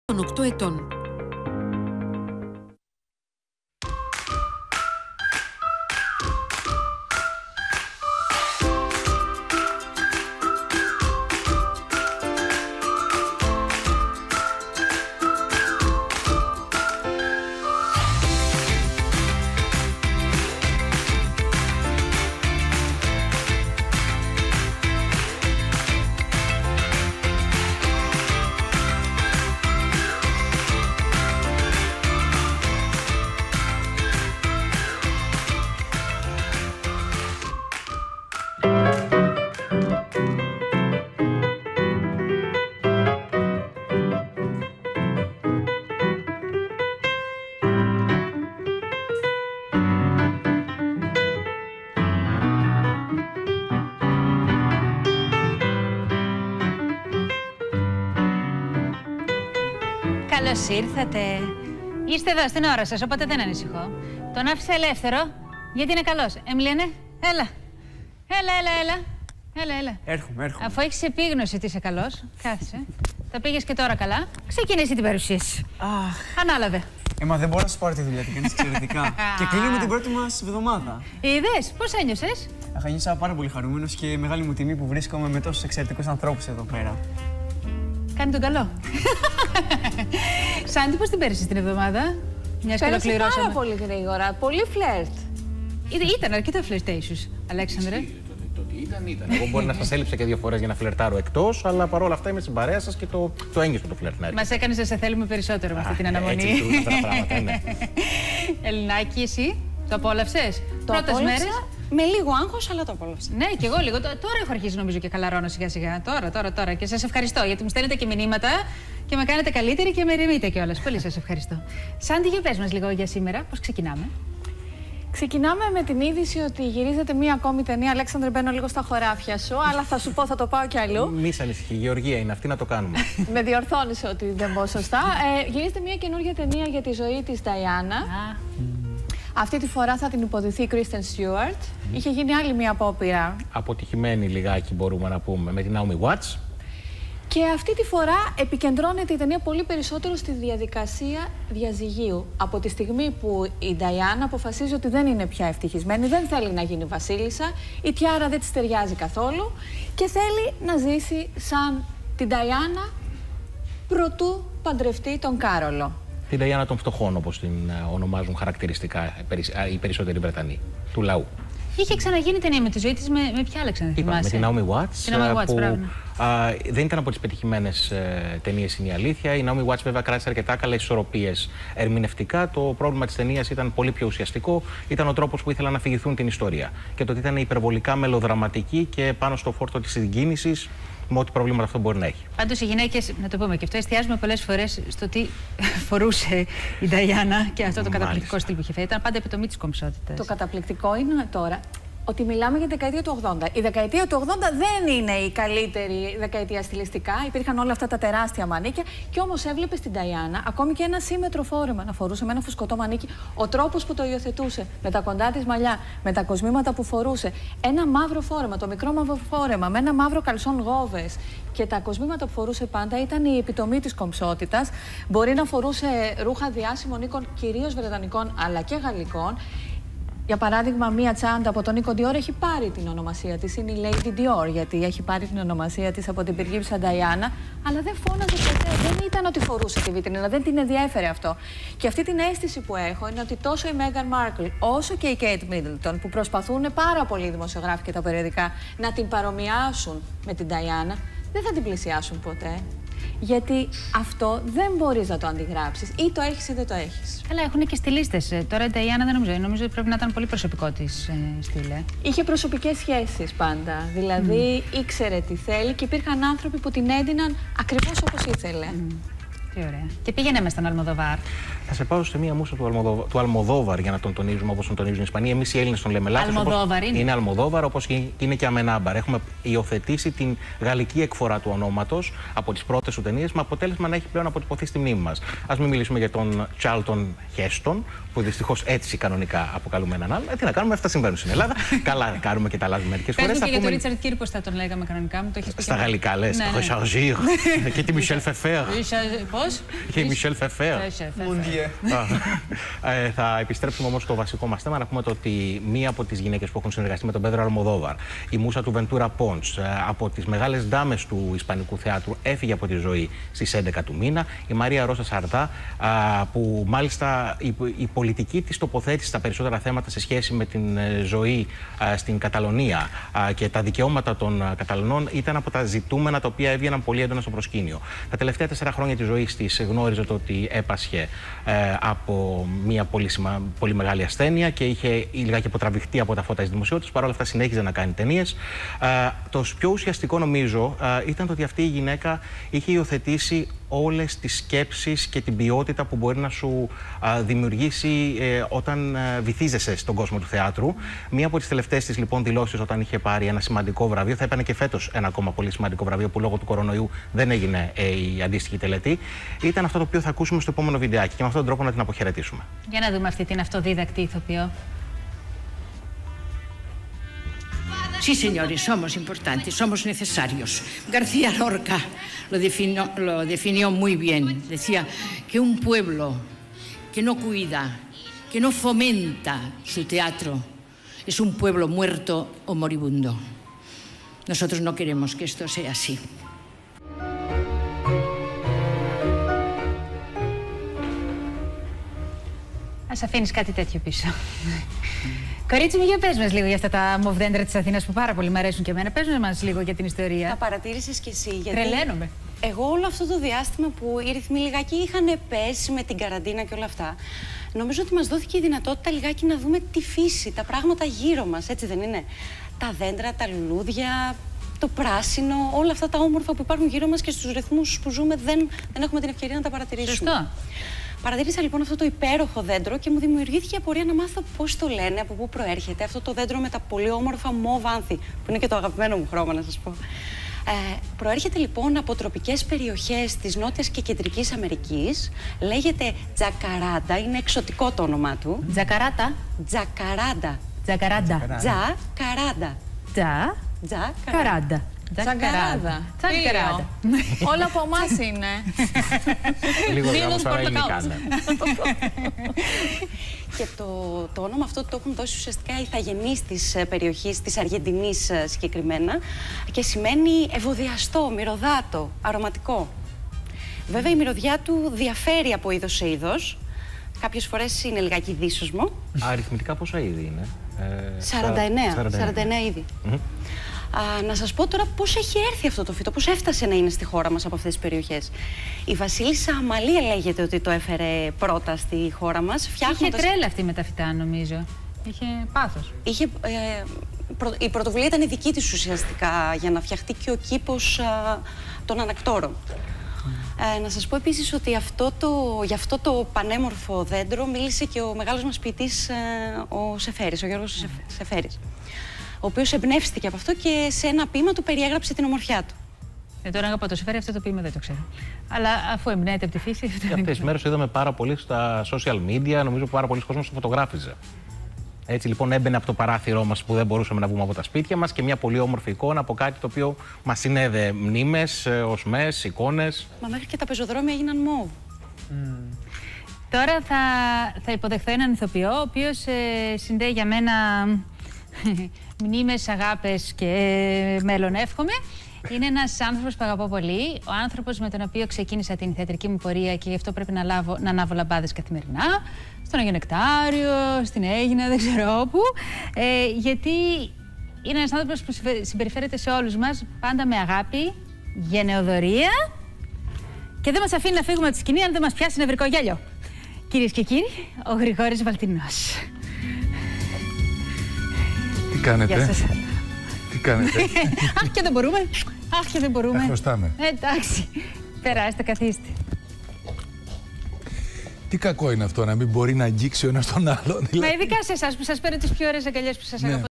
8 ετών. Καλώς ήρθατε. Είστε εδώ στην ώρα σας, οπότε δεν ανησυχώ. Τον άφησα ελεύθερο, γιατί είναι καλός. Έμιλιανε, έλα. Έλα. Έρχομαι. Αφού έχεις επίγνωση ότι είσαι καλός, κάθισε. Τα πήγες και τώρα καλά. Ξεκίνησε την παρουσίαση. Ανάλαβε. Μα δεν μπορώ να σου πάρω τη δουλειά, την κάνεις εξαιρετικά. Και κλείνουμε την πρώτη μας εβδομάδα. Είδες, πώς ένιωσες? Νιώσα πάρα πολύ χαρούμενος και μεγάλη μου τιμή που βρίσκομαι με τόσους εξαιρετικούς ανθρώπους εδώ πέρα. Κάνει τον καλό. Σάντι, πώς την πέρασες την εβδομάδα? Μιας και ολοκληρώσαμε. Πάρα πολύ γρήγορα. Πολύ φλερτ. Ήταν αρκετά flirtatious, Αλέξανδρε. Ήταν. Εγώ μπορεί να σας έλειψα και 2 φορές για να φλερτάρω εκτός, αλλά παρόλα αυτά είμαι στην παρέα σας και το ένιωσα το φλερτ. Μας έκανες να σε θέλουμε περισσότερο με αυτή την αναμονή. Έτσι αυτά τα πράγματα, ναι. Ελληνάκη, εσύ το απόλαυσες? Πρώτες μέρες. Με λίγο άγχος, αλλά το απόλαυσα. Ναι, και εγώ λίγο. Τώρα έχω αρχίσει νομίζω και χαλαρώνω σιγά-σιγά. Τώρα. Και σας ευχαριστώ γιατί μου στέλνετε και μηνύματα και με κάνετε καλύτερη και με ρημείτε κιόλας. Πολύ σας ευχαριστώ. Σάντι, για πες μας λίγο για σήμερα, πώς ξεκινάμε? Ξεκινάμε με την είδηση ότι γυρίζεται μία ακόμη ταινία. Αλέξανδρε, μπαίνω λίγο στα χωράφια σου, αλλά θα σου πω, θα το πάω κι αλλού. Μη σ' ανησυχεί, η Γεωργία είναι αυτή, να το κάνουμε. Με διορθώνεις ότι δεν πω σωστά. Γυρίζεται μία καινούργια ταινία για τη ζωή της Νταϊάννα. Αυτή τη φορά θα την υποδηθεί η Κρίστεν Στιούαρτ. Είχε γίνει άλλη μία απόπειρα. Αποτυχημένη λιγάκι μπορούμε να πούμε, με την Naomi Watts. Και αυτή τη φορά επικεντρώνεται η ταινία πολύ περισσότερο στη διαδικασία διαζυγίου. Από τη στιγμή που η Νταϊάννα αποφασίζει ότι δεν είναι πια ευτυχισμένη, δεν θέλει να γίνει βασίλισσα, η τιάρα δεν της ταιριάζει καθόλου και θέλει να ζήσει σαν την Νταϊάννα προτού παντρευτεί τον Κάρολο. Την Νταϊάννα των φτωχών, όπως την ονομάζουν χαρακτηριστικά οι περισσότεροι Βρετανοί, του λαού. Είχε ξαναγίνει ταινία με τη ζωή της με ποια, Αλέξανδρε, θυμάσαι? Με την Naomi Watts, που δεν ήταν από τις πετυχημένες ταινίες, είναι η αλήθεια. Η Naomi Watts βέβαια κράτησε αρκετά καλές ισορροπίες ερμηνευτικά. Το πρόβλημα της ταινίας ήταν πολύ πιο ουσιαστικό. Ήταν ο τρόπος που ήθελαν να αφηγηθούν την ιστορία. Και το ότι ήταν υπερβολικά μελοδραματική και πάνω στο φόρτο της συγκίνησης, με ό,τι προβλήματα αυτό μπορεί να έχει. Πάντως οι γυναίκες, να το πούμε και αυτό, εστιάζουμε πολλές φορές στο τι φορούσε η Νταϊάννα και αυτό το καταπληκτικό στυλ που είχε φέρει. Ήταν πάντα επιτομή της κομψότητας. Το καταπληκτικό είναι τώρα ότι μιλάμε για τη δεκαετία του 80. Η δεκαετία του 80 δεν είναι η καλύτερη δεκαετία στιλιστικά. Υπήρχαν όλα αυτά τα τεράστια μανίκια. Και όμως έβλεπες την Νταϊάννα ακόμη και ένα σύμμετρο φόρεμα να φορούσε με ένα φουσκωτό μανίκι. Ο τρόπος που το υιοθετούσε, με τα κοντά της μαλλιά, με τα κοσμήματα που φορούσε. Ένα μαύρο φόρεμα, το μικρό μαύρο φόρεμα, με ένα μαύρο καλσόν γόβες. Και τα κοσμήματα που φορούσε πάντα ήταν η επιτομή της κομψότητας. Μπορεί να φορούσε ρούχα διάσημων οίκων, κυρίως βρετανικών αλλά και γαλλικών. Για παράδειγμα, μία τσάντα από τον Νίκο Dior έχει πάρει την ονομασία της. Είναι η Lady Dior, γιατί έχει πάρει την ονομασία της από την πυργίψα Νταϊάννα. Αλλά δεν φώναζε ποτέ. Δεν ήταν ότι φορούσε τη βιτρίνα, δεν την ενδιέφερε αυτό. Και αυτή την αίσθηση που έχω είναι ότι τόσο η Meghan Markle όσο και η Kate Middleton, που προσπαθούν πάρα πολλοί οι δημοσιογράφοι και τα περιοδικά να την παρομοιάσουν με την Νταϊάννα, δεν θα την πλησιάσουν ποτέ. Γιατί αυτό δεν μπορείς να το αντιγράψεις. Ή το έχεις ή δεν το έχεις. Αλλά έχουν και στιλίστες. Τώρα η Νταϊάννα δεν νομίζω. Νομίζω ότι πρέπει να ήταν πολύ προσωπικό της στυλ. Είχε προσωπικές σχέσεις πάντα. Δηλαδή ήξερε τι θέλει και υπήρχαν άνθρωποι που την έδιναν ακριβώς όπως ήθελε. Τι ωραία. Και πήγαινε μες στον Αλμοδοβάρ. Θα σε πάω σε μία μουσα του Αλμοδόβαρ για να τον τονίζουμε όπως τον τονίζουν οι Ισπανοί. Εμείς οι Έλληνες τον λέμε λάθος. Αλμοδόβαρ είναι. Είναι Αλμοδόβαρ, όπως είναι και Αμενάμπαρ. Έχουμε υιοθετήσει την γαλλική εκφορά του ονόματος από τις πρώτες του ταινίες, με αποτέλεσμα να έχει πλέον αποτυπωθεί στη μνήμη μας. Ας μην μιλήσουμε για τον Τσάρλτον Χέστον, που δυστυχώς έτσι κανονικά αποκαλούμε έναν άλλο. Τι να κάνουμε, αυτά συμβαίνουν στην Ελλάδα. Καλά, κάνουμε και τα αλλάζουμε μερικές φορές. Και για τον Ρίτσαρντ Κίρ, πώς θα τον λέγαμε κανονικά, μου το έχεις πει. Στα γαλλικά λες, Rechargir και τη Μισελ Φεφέρ. Πώς? Και η Μισελ Φεφέα. Θα επιστρέψουμε όμως στο βασικό μας θέμα, να πούμε ότι μία από τις γυναίκες που έχουν συνεργαστεί με τον Πέδρο Αλμοδόβαρ, η Μούσα του Βεντούρα Πόντς, από τις μεγάλες ντάμες του Ισπανικού θεάτρου, έφυγε από τη ζωή στις 11 του μήνα. Η Μαρία Ρώσα Σαρτά, που μάλιστα η πολιτική της τοποθέτηση στα περισσότερα θέματα σε σχέση με την ζωή στην Καταλωνία και τα δικαιώματα των Καταλωνών ήταν από τα ζητούμενα τα οποία έβγαιναν πολύ έντονα στο προσκήνιο. Τα τελευταία 4 χρόνια της ζωής της γνώριζε το ότι έπασχε από μια πολύ μεγάλη ασθένεια και είχε λιγάκι αποτραβηχτεί από τα φώτα της δημοσιότητας. Παρ' όλα αυτά συνέχιζε να κάνει ταινίες. Το πιο ουσιαστικό νομίζω ήταν το ότι αυτή η γυναίκα είχε υιοθετήσει όλες τις σκέψεις και την ποιότητα που μπορεί να σου δημιουργήσει όταν βυθίζεσαι στον κόσμο του θεάτρου. Μία από τις τελευταίες της λοιπόν δηλώσεις όταν είχε πάρει ένα σημαντικό βραβείο, θα έπαιρνε και φέτος ένα ακόμα πολύ σημαντικό βραβείο που λόγω του κορονοϊού δεν έγινε η αντίστοιχη τελετή, ήταν αυτό το οποίο θα ακούσουμε στο επόμενο βιντεάκι και με αυτόν τον τρόπο να την αποχαιρετήσουμε. Για να δούμε αυτή την αυτοδίδακτη ηθοποιό. Sí, señores, somos importantes, somos necesarios. García Lorca lo definió muy bien. Decía que un pueblo que no cuida, que no fomenta su teatro, es un pueblo muerto o moribundo. Nosotros no queremos que esto sea así. Ας αφήνεις κάτι τέτοιο πίσω. Κορίτσι μου, για πες μας λίγο για αυτά τα μοβδέντρα της Αθήνας που πάρα πολύ μου αρέσουν και εμένα. Πες μας λίγο για την ιστορία. Τα παρατήρησες κι εσύ? Γιατί τρελαίνομαι. Εγώ όλο αυτό το διάστημα που οι ρυθμοί λιγάκι είχαν πέσει με την καραντίνα και όλα αυτά, νομίζω ότι μας δόθηκε η δυνατότητα λιγάκι να δούμε τη φύση, τα πράγματα γύρω μας, έτσι δεν είναι? Τα δέντρα, τα λουλούδια, το πράσινο, όλα αυτά τα όμορφα που υπάρχουν γύρω μας και στους ρυθμούς που ζούμε δεν έχουμε την ευκαιρία να τα παρατηρήσουμε. Σωστό. Παρατήρησα λοιπόν αυτό το υπέροχο δέντρο και μου δημιουργήθηκε απορία να μάθω πώς το λένε, από πού προέρχεται αυτό το δέντρο με τα πολύ όμορφα μοβ άνθη, που είναι και το αγαπημένο μου χρώμα, να σας πω. Προέρχεται λοιπόν από τροπικές περιοχές της Νότιας και Κεντρικής Αμερικής. Λέγεται τζακαράντα, είναι εξωτικό το όνομά του. Τζακαράτα. Τζακαράντα. Τζακαράντα. Τζακαράντα. Τζακαράντα. Τσαγκαράδα. Τσαγκαράδα. Όλα από εμάς είναι. Λίγο γράμμα στα ελληνικά. Και το όνομα αυτό το έχουν δώσει ουσιαστικά οι ηθαγενείς της περιοχής, της Αργεντινής συγκεκριμένα, και σημαίνει ευωδιαστό, μυρωδάτο, αρωματικό. Βέβαια η μυρωδιά του διαφέρει από είδος σε είδος. Κάποιες φορές είναι λιγάκι δύσοσμο. Αριθμητικά πόσα είδη είναι? 49 είδη. Να σας πω τώρα πώς έχει έρθει αυτό το φυτό, πώς έφτασε να είναι στη χώρα μας από αυτές τις περιοχές. Η Βασίλισσα Αμαλία λέγεται ότι το έφερε πρώτα στη χώρα μας. Είχε τρέλα αυτή με τα φυτά, νομίζω. Είχε πάθος. Η πρωτοβουλία ήταν η δική της ουσιαστικά για να φτιαχτεί και ο κήπος των ανακτόρων. Να σας πω επίσης ότι για αυτό το πανέμορφο δέντρο μίλησε και ο μεγάλος μας ποιητής ο Σεφέρης, ο Γιώργος Σεφέρης, ο οποίος εμπνεύστηκε από αυτό και σε ένα ποίημα του περιέγραψε την ομορφιά του. Τον αγαπώ το Σεφέρη, αυτό το ποίημα δεν το ξέρω. Αλλά αφού εμπνέεται από τη φύση. Και αυτές τις μέρες το είδαμε πάρα πολύ στα social media, νομίζω που πάρα πολλοί κόσμος το φωτογράφιζε. Έτσι λοιπόν έμπαινε από το παράθυρό μας που δεν μπορούσαμε να βγούμε από τα σπίτια μας και μια πολύ όμορφη εικόνα από κάτι το οποίο μας συνέδε μνήμες, οσμές, εικόνες. Μα μέχρι και τα πεζοδρόμια έγιναν μόβ. Τώρα θα υποδεχθώ έναν ηθοποιό, ο οποίος συνδέει για μένα μνήμες, αγάπες και μέλλον, εύχομαι. Είναι ένας άνθρωπος που αγαπώ πολύ, ο άνθρωπος με τον οποίο ξεκίνησα την θεατρική μου πορεία και γι' αυτό πρέπει να ανάβω λαμπάδες καθημερινά, στον Αγιο Νεκτάριο, στην Αίγινα, δεν ξέρω όπου, γιατί είναι ένας άνθρωπος που συμπεριφέρεται σε όλους μας πάντα με αγάπη, γενεοδωρία και δεν μας αφήνει να φύγουμε από τη σκηνή αν δεν μας πιάσει νευρικό γέλιο. Κυρίες και κύριοι, ο Γρηγόρης Βαλτινός. Τι κάνετε? Γεια σας. Τι κάνετε? Αχ, και δεν μπορούμε. Αχ, και δεν μπορούμε. Χρωστάμε. Εντάξει. Περάστε, καθίστε. Τι κακό είναι αυτό να μην μπορεί να αγγίξει ο ένας τον άλλον. Μα ειδικά σε εσάς που σας παίρνω τις πιο ωραίες αγκαλιές που σας αγαπώ.